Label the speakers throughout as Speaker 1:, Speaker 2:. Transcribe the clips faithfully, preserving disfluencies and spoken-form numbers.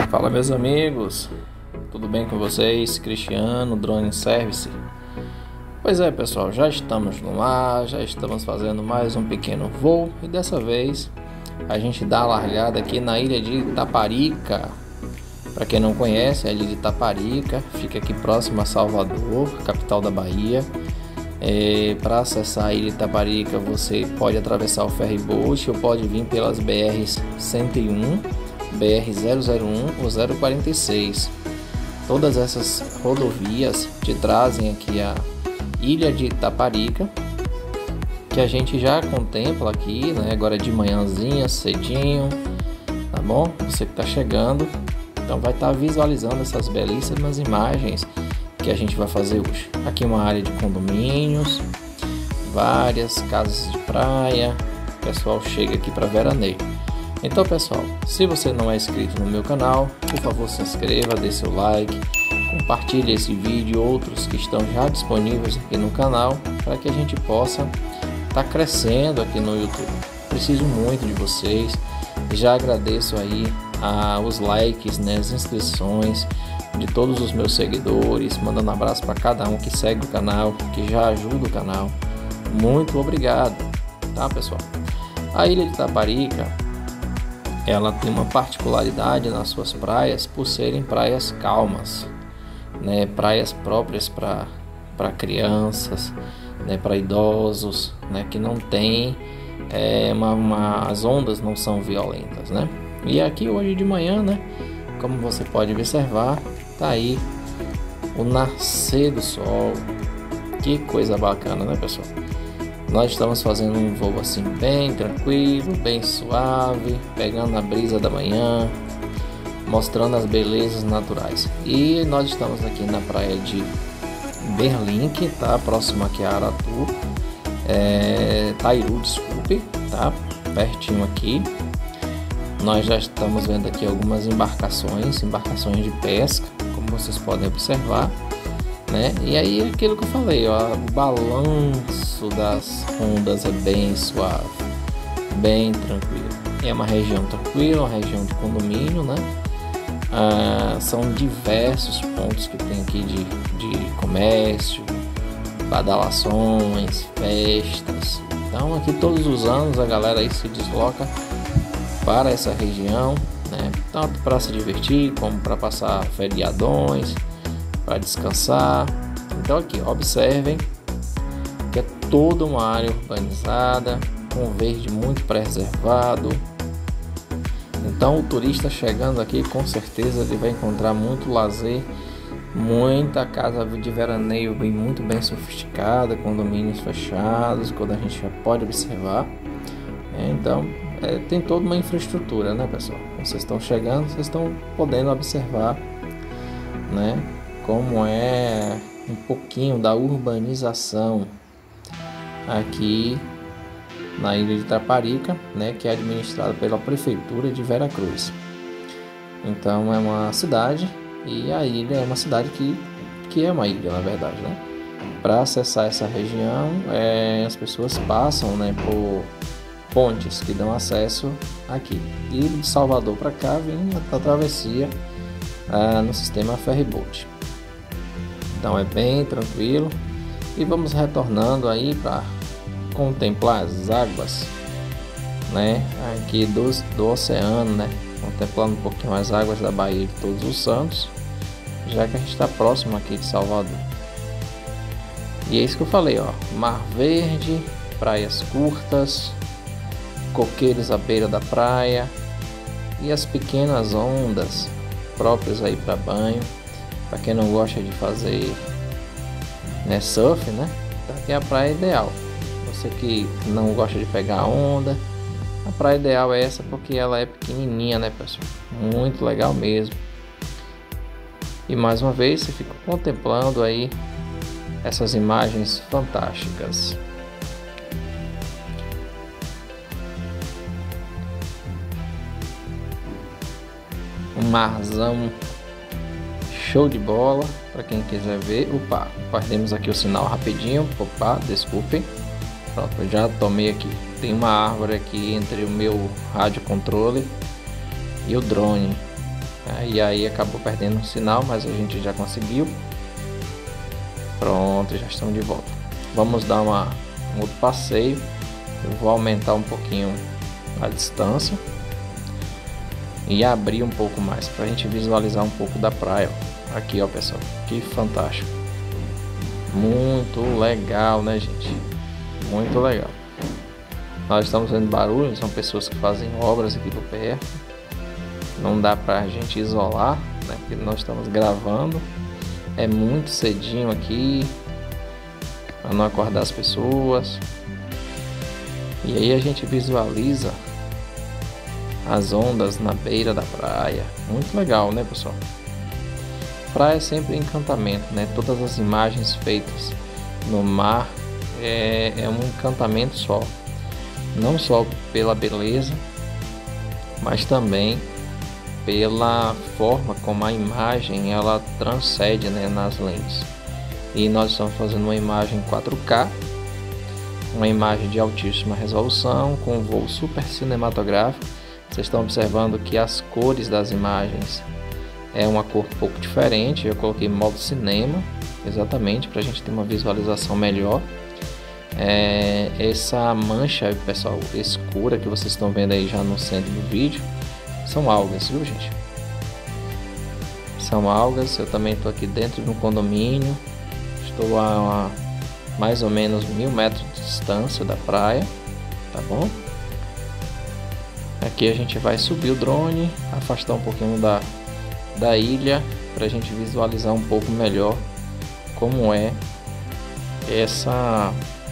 Speaker 1: Fala, meus amigos, tudo bem com vocês? Cristiano, Drone Service. Pois é, pessoal, já estamos no ar, já estamos fazendo mais um pequeno voo e dessa vez a gente dá a largada aqui na ilha de Itaparica. Para quem não conhece, a ilha de Itaparica fica aqui próximo a Salvador, capital da Bahia. É, para acessar a ilha de Itaparica você pode atravessar o ferryboat ou pode vir pelas B Rs cento e um, B R zero zero um ou zero quarenta e seis. Todas essas rodovias te trazem aqui a ilha de Itaparica, que a gente já contempla aqui, né? Agora de manhãzinha, cedinho, tá bom? Você que está chegando, então vai estar tá visualizando essas belíssimas imagens que a gente vai fazer hoje. Aqui uma área de condomínios, várias casas de praia, o pessoal chega aqui para veraneio. Então, pessoal, se você não é inscrito no meu canal, por favor se inscreva, dê seu like, compartilhe esse vídeo e outros que estão já disponíveis aqui no canal, para que a gente possa estar tá crescendo aqui no YouTube. Preciso muito de vocês, já agradeço aí ah, os likes, né, as inscrições de todos os meus seguidores, mandando um abraço para cada um que segue o canal, que já ajuda o canal. Muito obrigado, tá, pessoal? A ilha de Itaparica, ela tem uma particularidade nas suas praias por serem praias calmas, né? Praias próprias para para crianças, né? Para idosos, né? Que não tem é, uma, uma, as ondas não são violentas, né? E aqui hoje de manhã, né? Como você pode observar, tá aí o nascer do sol. Que coisa bacana, né, pessoal? Nós estamos fazendo um voo assim bem tranquilo, bem suave, pegando a brisa da manhã, mostrando as belezas naturais. E nós estamos aqui na praia de Berlink, tá? Próximo aqui a Aratu, é, Tairu, desculpe, tá? Pertinho aqui. Nós já estamos vendo aqui algumas embarcações, embarcações de pesca, como vocês podem observar, né? E aí aquilo que eu falei, ó, o balanço das ondas é bem suave, bem tranquilo. É uma região tranquila, uma região de condomínio, né? Ah, são diversos pontos que tem aqui de, de comércio, badalações, festas. Então aqui todos os anos a galera aí se desloca para essa região, né? Tanto para se divertir como para passar feriadões, para descansar. Então aqui observem que é toda uma área urbanizada, com verde muito preservado. Então o turista chegando aqui, com certeza ele vai encontrar muito lazer, muita casa de veraneio bem, muito bem sofisticada, condomínios fechados, quando a gente já pode observar. Então é, tem toda uma infraestrutura, né, pessoal? Vocês estão chegando, vocês estão podendo observar, né, como é um pouquinho da urbanização aqui na ilha de Itaparica, né, que é administrada pela prefeitura de Veracruz. Então é uma cidade, e a ilha é uma cidade que, que é uma ilha, na verdade, né? Para acessar essa região, é, as pessoas passam, né, por pontes que dão acesso aqui. E de Salvador para cá vem a travessia ah, no sistema ferryboat. Então é bem tranquilo. E vamos retornando aí para contemplar as águas, né, aqui do, do oceano, né, contemplando um pouquinho as águas da Baía de Todos os Santos, já que a gente está próximo aqui de Salvador. E é isso que eu falei, ó, mar verde, praias curtas, coqueiros à beira da praia e as pequenas ondas próprias aí para banho. Para quem não gosta de fazer, né, surf, né, aqui é a praia ideal. Você que não gosta de pegar onda, a praia ideal é essa, porque ela é pequenininha, né, pessoal? Muito legal mesmo. E mais uma vez você fica contemplando aí essas imagens fantásticas. Um marzão show de bola para quem quiser ver. Opa, perdemos aqui o sinal rapidinho. Opa, desculpem. Pronto, eu já tomei aqui. Tem uma árvore aqui entre o meu rádio controle e o drone. E aí acabou perdendo o sinal, mas a gente já conseguiu. Pronto, já estamos de volta. Vamos dar uma, um outro passeio. Eu vou aumentar um pouquinho a distância e abrir um pouco mais para a gente visualizar um pouco da praia. Aqui, ó, pessoal, que fantástico, muito legal, né, gente? Muito legal. Nós estamos vendo barulho, são pessoas que fazem obras aqui por perto. Não dá pra gente isolar, né? Porque nós estamos gravando. É muito cedinho aqui, para não acordar as pessoas. E aí a gente visualiza as ondas na beira da praia. Muito legal, né, pessoal? Praia é sempre encantamento, né? Todas as imagens feitas no mar é, é um encantamento só. Não só pela beleza, mas também pela forma como a imagem ela transcende, né, nas lentes. E nós estamos fazendo uma imagem quatro K, uma imagem de altíssima resolução com um voo super cinematográfico. Vocês estão observando que as cores das imagens é uma cor um pouco diferente. Eu coloquei modo cinema exatamente para a gente ter uma visualização melhor. É, essa mancha, pessoal, escura que vocês estão vendo aí já no centro do vídeo são algas, viu, gente? São algas. Eu também estou aqui dentro de um condomínio. Estou a, a mais ou menos mil metros de distância da praia, tá bom? Aqui a gente vai subir o drone, afastar um pouquinho da, da ilha para a gente visualizar um pouco melhor como é essa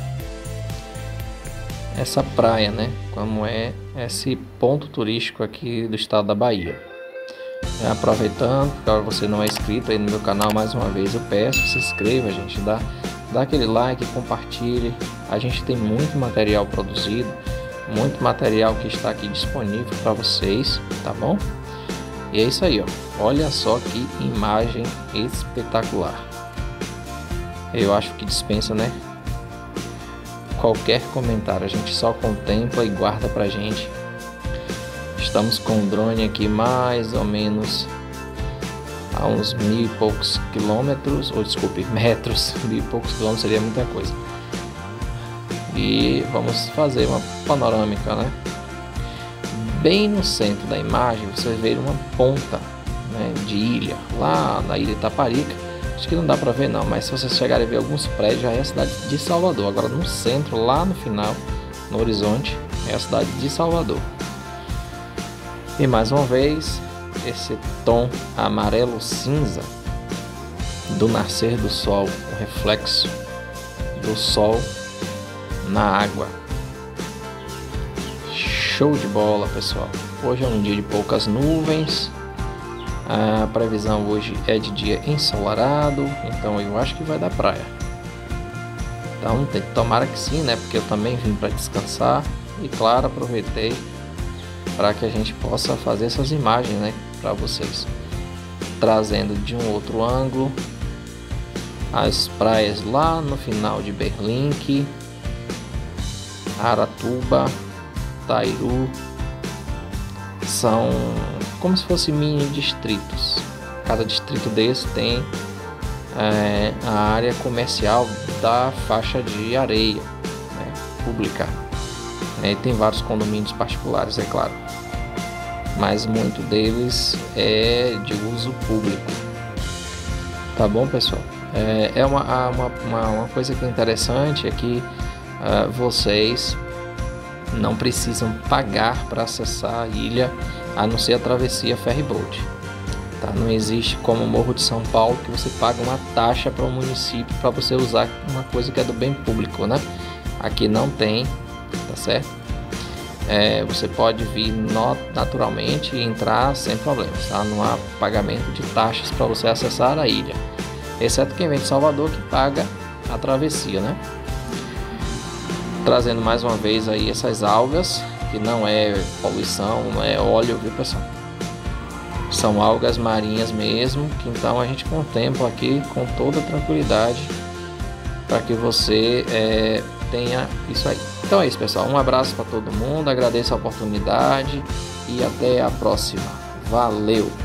Speaker 1: essa praia, né? Como é esse ponto turístico aqui do estado da Bahia. É, aproveitando, caso você não é inscrito aí no meu canal, mais uma vez eu peço, se inscreva, gente, dá, dá aquele like, compartilhe. A gente tem muito material produzido, muito material que está aqui disponível para vocês, tá bom? E é isso aí, ó. Olha só que imagem espetacular. Eu acho que dispensa, né, qualquer comentário. A gente só contempla e guarda pra gente. Estamos com o drone aqui mais ou menos a uns mil e poucos quilômetros, ou desculpe, metros. Mil e poucos quilômetros seria muita coisa. E vamos fazer uma panorâmica, né? Bem no centro da imagem você vê uma ponta, né, de ilha, lá na ilha Itaparica. Acho que não dá pra ver não, mas se vocês chegarem a ver alguns prédios, já é a cidade de Salvador. Agora no centro, lá no final, no horizonte, é a cidade de Salvador. E mais uma vez, esse tom amarelo cinza do nascer do sol, o reflexo do sol na água. Show de bola, pessoal. Hoje é um dia de poucas nuvens. A previsão hoje é de dia ensolarado, então eu acho que vai dar praia. Então tem que tomara que sim, né? Porque eu também vim para descansar e claro, aproveitei para que a gente possa fazer essas imagens, né, para vocês, trazendo de um outro ângulo as praias lá no final de Berlink, Aratuba, Tairu. São como se fossem mini distritos. Cada distrito desse tem é, a área comercial da faixa de areia, né, pública. É, e tem vários condomínios particulares, é claro, mas muito deles é de uso público. Tá bom, pessoal? É, é uma, uma, uma, uma coisa que é interessante é que uh, vocês não precisam pagar para acessar a ilha, a não ser a travessia ferryboat. Tá? Não existe como o Morro de São Paulo que você paga uma taxa para o município para você usar uma coisa que é do bem público, né? Aqui não tem, tá certo? É, você pode vir no, naturalmente e entrar sem problemas, tá? Não há pagamento de taxas para você acessar a ilha, exceto quem vem de Salvador que paga a travessia, né? Trazendo mais uma vez aí essas algas, que não é poluição, não é óleo, viu, pessoal? São algas marinhas mesmo, que então a gente contempla aqui com toda tranquilidade para que você é, tenha isso aí. Então é isso, pessoal. Um abraço para todo mundo, agradeço a oportunidade e até a próxima. Valeu!